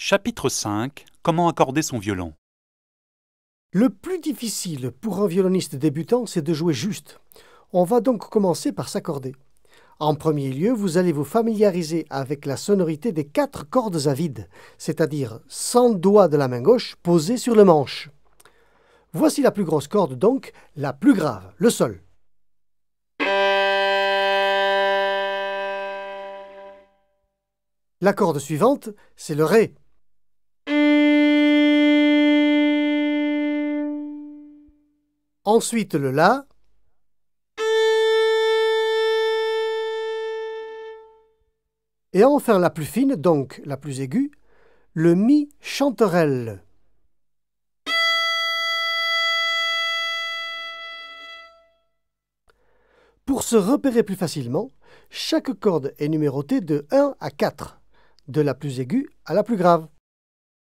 Chapitre 5. Comment accorder son violon. Le plus difficile pour un violoniste débutant, c'est de jouer juste. On va donc commencer par s'accorder. En premier lieu, vous allez vous familiariser avec la sonorité des 4 cordes à vide, c'est-à-dire 100 doigts de la main gauche posés sur le manche. Voici la plus grosse corde donc, la plus grave, le sol. La corde suivante, c'est le ré. Ensuite le la. Et enfin la plus fine, donc la plus aiguë, le mi chanterelle. Pour se repérer plus facilement, chaque corde est numérotée de 1 à 4, de la plus aiguë à la plus grave.